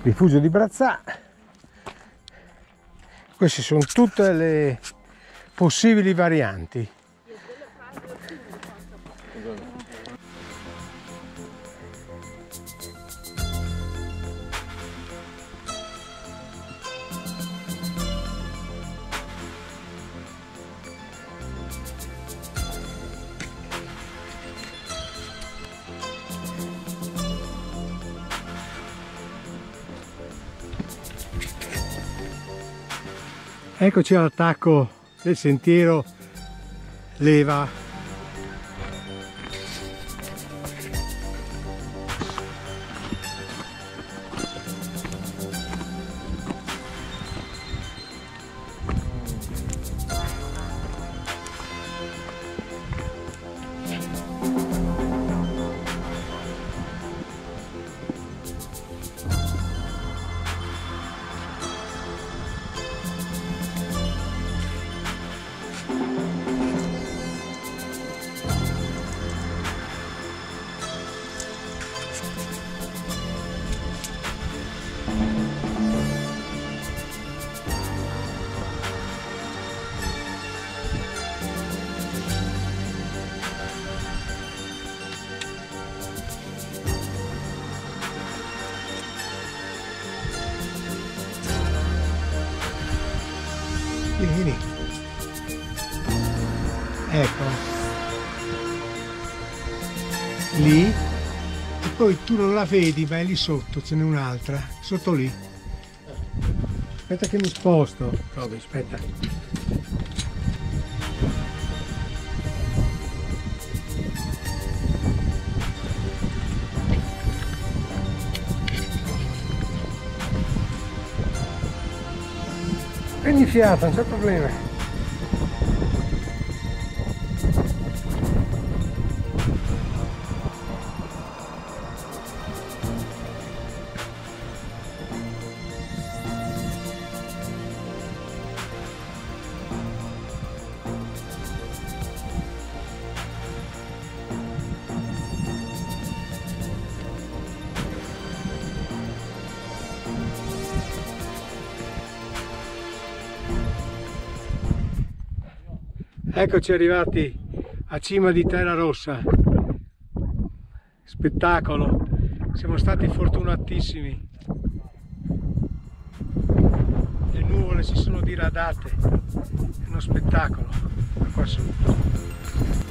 Rifugio di Brazzà. Queste sono tutte le possibili varianti. Eccoci all'attacco del sentiero Leva. Vieni. Ecco, lì, e poi tu non la vedi, ma è lì sotto, ce n'è un'altra, sotto lì. Aspetta che mi sposto, Toby, aspetta. Prendi fiato, non c'è problema. Eccoci arrivati a cima di Terra Rossa, spettacolo, siamo stati fortunatissimi, le nuvole si sono diradate, è uno spettacolo qua sotto.